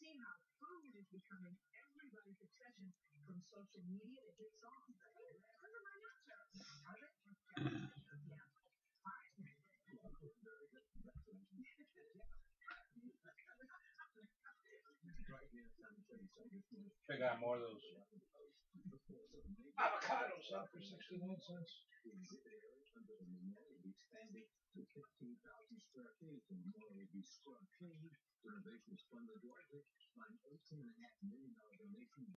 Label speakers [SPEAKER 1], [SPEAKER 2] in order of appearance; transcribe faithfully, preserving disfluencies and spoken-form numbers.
[SPEAKER 1] Pegar more of those avocados up for sixty-nine cents.